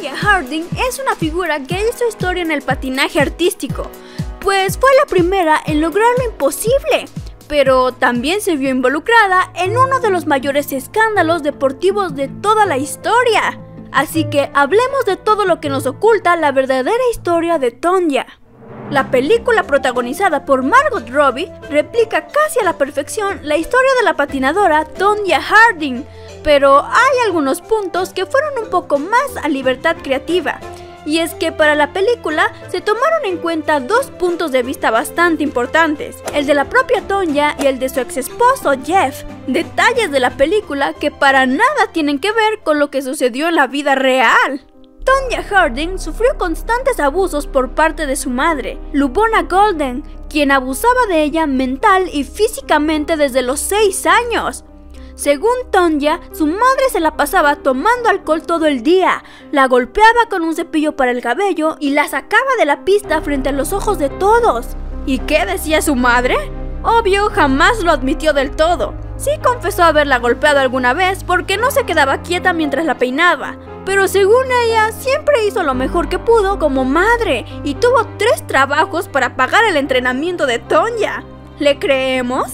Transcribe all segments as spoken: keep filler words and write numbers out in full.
Tonya Harding es una figura que hizo historia en el patinaje artístico, pues fue la primera en lograr lo imposible, pero también se vio involucrada en uno de los mayores escándalos deportivos de toda la historia. Así que hablemos de todo lo que nos oculta la verdadera historia de Tonya. La película protagonizada por Margot Robbie replica casi a la perfección la historia de la patinadora Tonya Harding, pero hay algunos puntos que fueron un poco más a libertad creativa. Y es que para la película se tomaron en cuenta dos puntos de vista bastante importantes, el de la propia Tonya y el de su ex esposo Jeff, detalles de la película que para nada tienen que ver con lo que sucedió en la vida real. Tonya Harding sufrió constantes abusos por parte de su madre, Lubona Golden, quien abusaba de ella mental y físicamente desde los seis años. Según Tonya, su madre se la pasaba tomando alcohol todo el día, la golpeaba con un cepillo para el cabello y la sacaba de la pista frente a los ojos de todos. ¿Y qué decía su madre? Obvio, jamás lo admitió del todo. Sí confesó haberla golpeado alguna vez porque no se quedaba quieta mientras la peinaba, pero según ella, siempre hizo lo mejor que pudo como madre y tuvo tres trabajos para pagar el entrenamiento de Tonya. ¿Le creemos?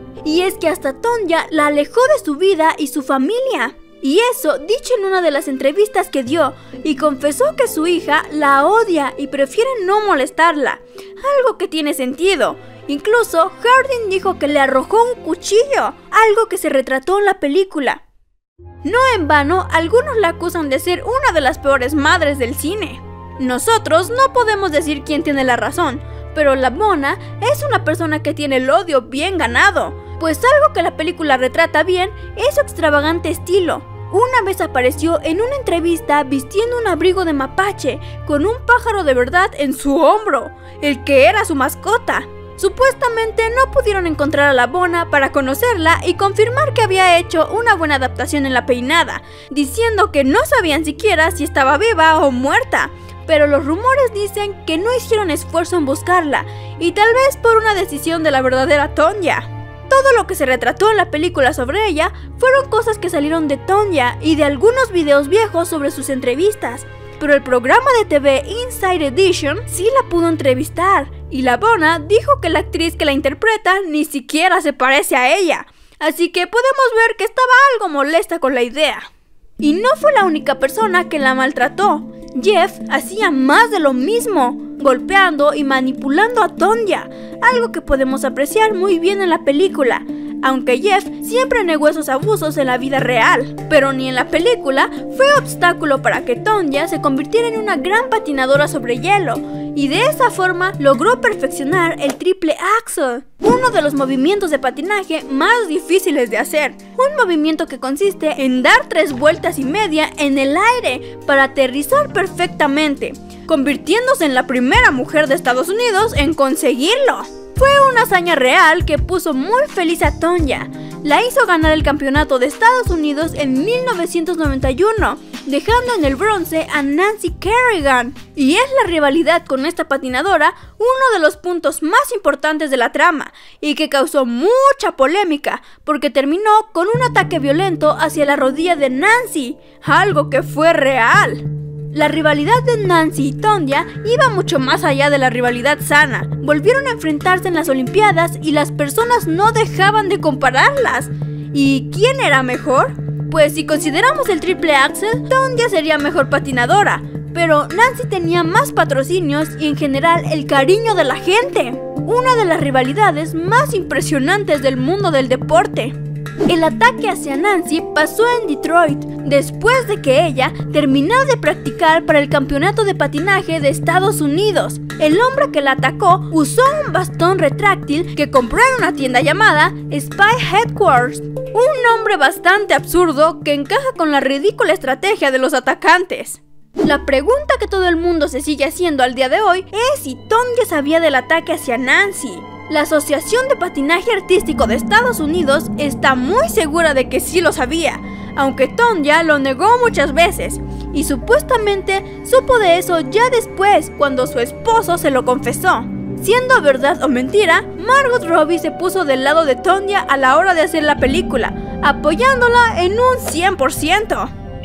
Y es que hasta Tonya la alejó de su vida y su familia. Y eso dicho en una de las entrevistas que dio, y confesó que su hija la odia y prefiere no molestarla, algo que tiene sentido. Incluso Harding dijo que le arrojó un cuchillo, algo que se retrató en la película. No en vano, algunos la acusan de ser una de las peores madres del cine. Nosotros no podemos decir quién tiene la razón, pero la mona es una persona que tiene el odio bien ganado, pues algo que la película retrata bien es su extravagante estilo. Una vez apareció en una entrevista vistiendo un abrigo de mapache con un pájaro de verdad en su hombro, el que era su mascota. Supuestamente no pudieron encontrar a la mona para conocerla y confirmar que había hecho una buena adaptación en la peinada, diciendo que no sabían siquiera si estaba viva o muerta. Pero los rumores dicen que no hicieron esfuerzo en buscarla, y tal vez por una decisión de la verdadera Tonya. Todo lo que se retrató en la película sobre ella fueron cosas que salieron de Tonya y de algunos videos viejos sobre sus entrevistas, pero el programa de T V Inside Edition sí la pudo entrevistar, y la mona dijo que la actriz que la interpreta ni siquiera se parece a ella, así que podemos ver que estaba algo molesta con la idea. Y no fue la única persona que la maltrató. Jeff hacía más de lo mismo, golpeando y manipulando a Tonya, algo que podemos apreciar muy bien en la película, aunque Jeff siempre negó esos abusos en la vida real, pero ni en la película fue obstáculo para que Tonya se convirtiera en una gran patinadora sobre hielo, y de esa forma logró perfeccionar el triple axel, uno de los movimientos de patinaje más difíciles de hacer, un movimiento que consiste en dar tres vueltas y media en el aire para aterrizar perfectamente, convirtiéndose en la primera mujer de Estados Unidos en conseguirlo. Fue una hazaña real que puso muy feliz a Tonya. La hizo ganar el campeonato de Estados Unidos en mil novecientos noventa y uno, dejando en el bronce a Nancy Kerrigan. Y es la rivalidad con esta patinadora uno de los puntos más importantes de la trama, y que causó mucha polémica, porque terminó con un ataque violento hacia la rodilla de Nancy, algo que fue real. La rivalidad de Nancy y Tonya iba mucho más allá de la rivalidad sana. Volvieron a enfrentarse en las Olimpiadas y las personas no dejaban de compararlas. ¿Y quién era mejor? Pues si consideramos el triple axel, Tonya sería mejor patinadora, pero Nancy tenía más patrocinios y en general el cariño de la gente. Una de las rivalidades más impresionantes del mundo del deporte. El ataque hacia Nancy pasó en Detroit, después de que ella terminó de practicar para el campeonato de patinaje de Estados Unidos. El hombre que la atacó usó un bastón retráctil que compró en una tienda llamada Spy Headquarters, un nombre bastante absurdo que encaja con la ridícula estrategia de los atacantes. La pregunta que todo el mundo se sigue haciendo al día de hoy es si Tonya sabía del ataque hacia Nancy. La Asociación de Patinaje Artístico de Estados Unidos está muy segura de que sí lo sabía, aunque Tonya lo negó muchas veces, y supuestamente supo de eso ya después, cuando su esposo se lo confesó. Siendo verdad o mentira, Margot Robbie se puso del lado de Tonya a la hora de hacer la película, apoyándola en un cien por ciento.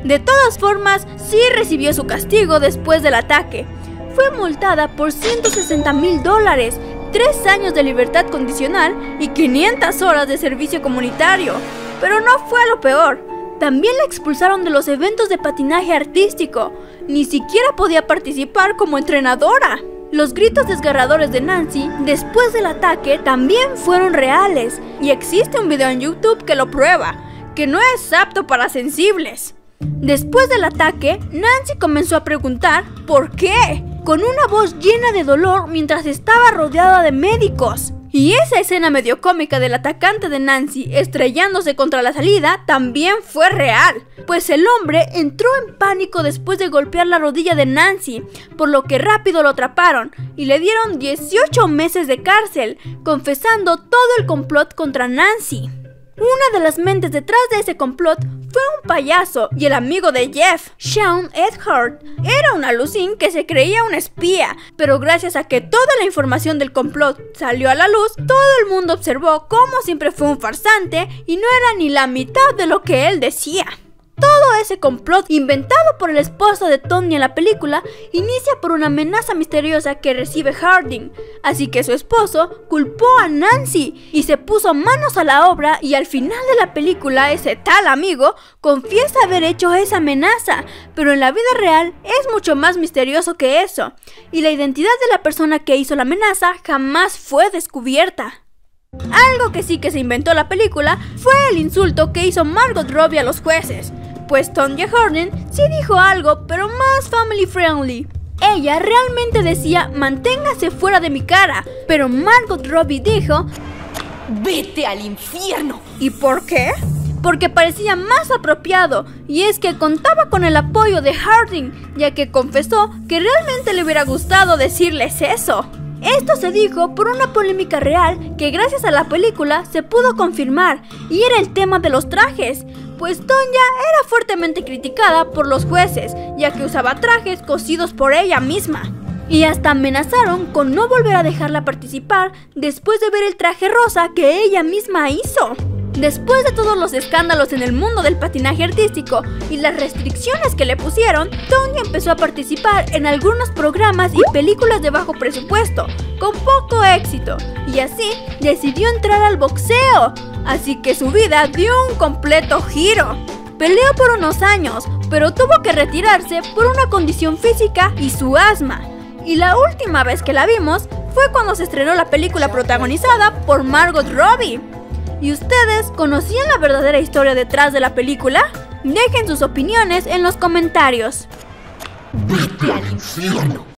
De todas formas, sí recibió su castigo después del ataque. Fue multada por ciento sesenta mil dólares, tres años de libertad condicional y quinientas horas de servicio comunitario. Pero no fue lo peor. También la expulsaron de los eventos de patinaje artístico. Ni siquiera podía participar como entrenadora. Los gritos desgarradores de Nancy después del ataque también fueron reales, y existe un video en YouTube que lo prueba, que no es apto para sensibles. Después del ataque, Nancy comenzó a preguntar ¿por qué?, con una voz llena de dolor mientras estaba rodeada de médicos. Y esa escena medio cómica del atacante de Nancy estrellándose contra la salida también fue real, pues el hombre entró en pánico después de golpear la rodilla de Nancy, por lo que rápido lo atraparon y le dieron dieciocho meses de cárcel, confesando todo el complot contra Nancy. Una de las mentes detrás de ese complot fue un payaso y el amigo de Jeff, Sean Edhart. Era un alucín que se creía un espía, pero gracias a que toda la información del complot salió a la luz, todo el mundo observó cómo siempre fue un farsante y no era ni la mitad de lo que él decía. Todo ese complot, inventado por el esposo de Tony en la película, inicia por una amenaza misteriosa que recibe Harding, así que su esposo culpó a Nancy y se puso manos a la obra, y al final de la película ese tal amigo confiesa haber hecho esa amenaza, pero en la vida real es mucho más misterioso que eso, y la identidad de la persona que hizo la amenaza jamás fue descubierta. Algo que sí que se inventó la película fue el insulto que hizo Margot Robbie a los jueces, pues Tonya Harding sí dijo algo, pero más family friendly. Ella realmente decía manténgase fuera de mi cara, pero Margot Robbie dijo ¡vete al infierno! ¿Y por qué? Porque parecía más apropiado, y es que contaba con el apoyo de Harding, ya que confesó que realmente le hubiera gustado decirles eso. Esto se dijo por una polémica real que gracias a la película se pudo confirmar, y era el tema de los trajes, pues Tonya era fuertemente criticada por los jueces, ya que usaba trajes cosidos por ella misma. Y hasta amenazaron con no volver a dejarla participar después de ver el traje rosa que ella misma hizo. Después de todos los escándalos en el mundo del patinaje artístico y las restricciones que le pusieron, Tonya empezó a participar en algunos programas y películas de bajo presupuesto, con poco éxito, y así decidió entrar al boxeo, así que su vida dio un completo giro. Peleó por unos años, pero tuvo que retirarse por una condición física y su asma. Y la última vez que la vimos fue cuando se estrenó la película protagonizada por Margot Robbie. ¿Y ustedes conocían la verdadera historia detrás de la película? Dejen sus opiniones en los comentarios. ¡Vete al infierno!